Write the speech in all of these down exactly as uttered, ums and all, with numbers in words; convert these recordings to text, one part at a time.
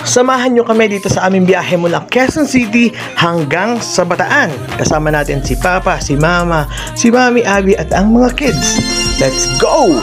Samahan nyo kami dito sa aming biyahe mula Quezon City hanggang sa Bataan. Kasama natin si Papa, si Mama, si Mami Abby at ang mga kids. Let's go!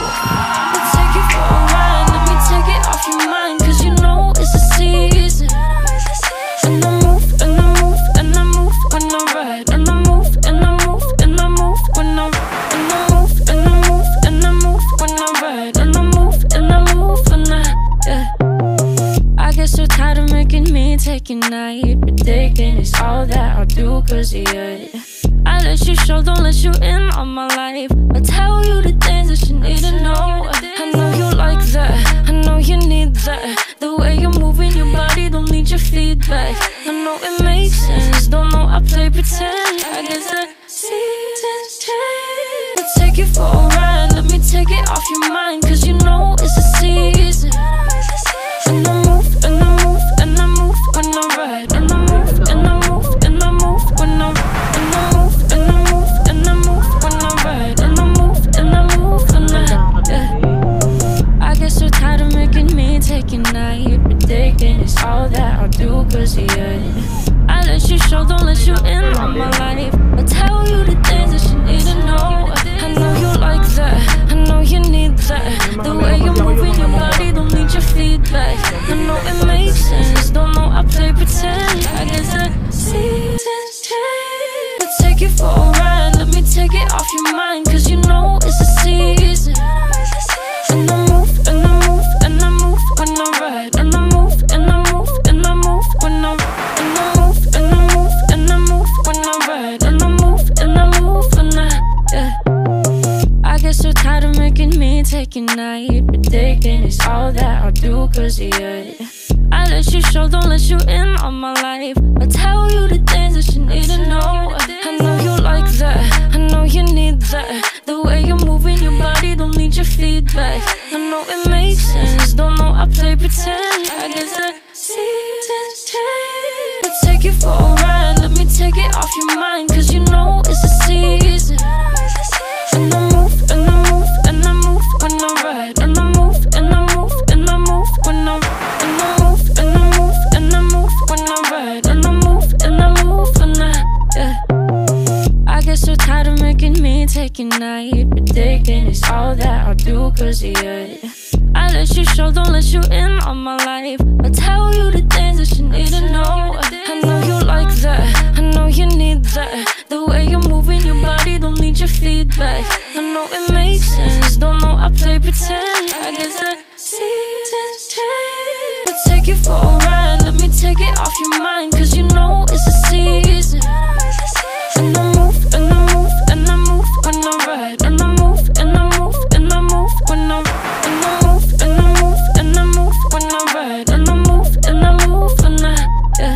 Taking night, but taking is all that I'll do, cause yeah, I let you show, don't let you in on my life. I tell you the things that you need to know. I know you like that, I know you need that. The way you're moving your body, don't need your feedback. I know it makes sense, don't know I play pretend. I guess that seasons change. I'll take you for a ride, let me take it off your mind, cause you know it's a season. And I move, and I move, and I move when I ride, and I move, and I move, and I move when I, and I move, and I move, and I move when I ride, and I move, and I move when I, yeah. I get so tired of making me taking night, but taking is all that I'll do, cause yeah, I let you show, don't let you in on my life. I tell you the things that you need to know. I know you like that, I know you need that. The way you're moving your body, don't need your feedback. I know it makes sense, don't know I play pretend. I guess that seasons change. I'll take you for a ride, let me take it off your mind, cause you know it's a season. And I move, and I move, and I move when I ride, and I move, and I move, and I move when I, and I move, and I move, and I move when I ride, and I move, and I move when I, yeah. I get so tired of making me taking night, but taking is all that I'll do, cause yeah, I let you show, don't let you in on my life. I tell you the things that you need to know. I know you like that, I know you need that. The way you're moving your body, don't need your feedback. I know it makes sense, don't know I play pretend. I guess that seasons change. I'll take you for a ride, let me take it off your mind, cause you know it's a season. And I move, and I move, and I move when I ride, and I move, and I move, and I move when I, and I move, and I move, and I move when I ride, and I move, and I move when I, yeah. I get so tired of making me taking night, but taking is all that I'll do, cause yeah, I let you show, don't let you in on my life. I tell you the things that you need to know. I know you like that, I know you need that. The way you're moving your body, don't need your feedback. I know it makes sense, don't know I play pretend. I guess that seasons change. I'll take you for a ride, let me take it off your mind, cause you know it's a season. And I move, and I move, and I move when I ride, and I move, and I move, and I move when I, and I move, and I move, and I move when I ride, and I move, and I move when I, yeah.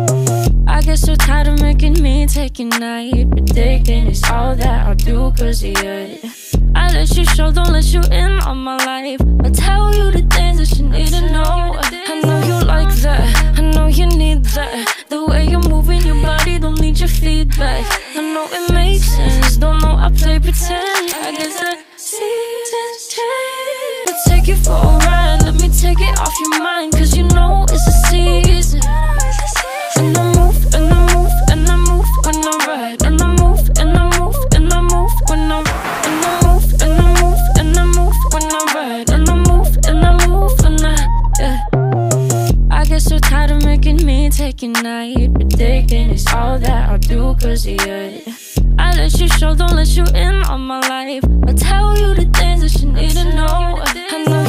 I get so tired of making me taking night, but taking is all that I'll do, cause yeah, I let you show, don't let you in on my life. I tell you the things that you need to know. I know you like that, I know you need that. The way you're moving your body, don't need your feedback. I know it makes sense, don't know I play pretend. I guess that seasons change. I'll take you for a ride, let me take it off your mind, cause you know it's a season. And I move, and I move, and I move when I ride, and I move, and I move, and I move when I, and I move, and I move, and I move when I ride, and I move, and I move when I, yeah. I get so tired of making me taking night, but taking is all that I'll do, cause yeah, I let you show, don't let you in on my life. I tell you the things that you need to know. I know